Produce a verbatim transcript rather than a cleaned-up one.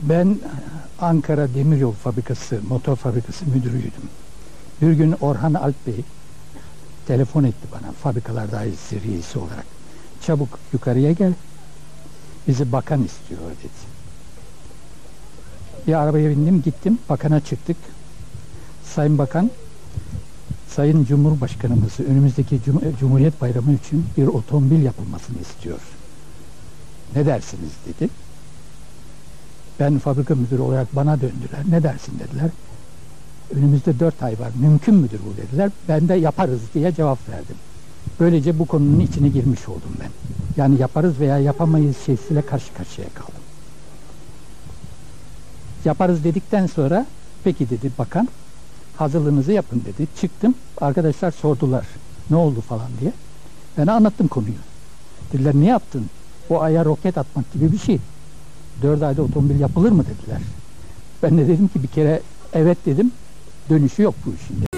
Ben Ankara Demiryolu Fabrikası, motor fabrikası müdürüydüm. Bir gün Orhan Alp Bey telefon etti bana, fabrikalar dairesi reisi olarak. Çabuk yukarıya gel, bizi bakan istiyor dedi. Bir arabaya bindim, gittim, bakana çıktık. Sayın Bakan, Sayın Cumhurbaşkanımız önümüzdeki Cum Cumhuriyet Bayramı için bir otomobil yapılmasını istiyor. Ne dersiniz dedi. Ben fabrika müdürü olarak bana döndüler. Ne dersin dediler. Önümüzde dört ay var. Mümkün müdür bu dediler. Ben de yaparız diye cevap verdim. Böylece bu konunun içine girmiş oldum ben. Yani yaparız veya yapamayız şeysiyle karşı karşıya kaldım. Yaparız dedikten sonra peki dedi bakan, hazırlığınızı yapın dedi. Çıktım. Arkadaşlar sordular. Ne oldu falan diye. Ben anlattım konuyu. Dediler ne yaptın? O aya roket atmak gibi bir şey. Dört ayda otomobil yapılır mı dediler. Ben de dedim ki bir kere evet dedim. Dönüşü yok bu işin.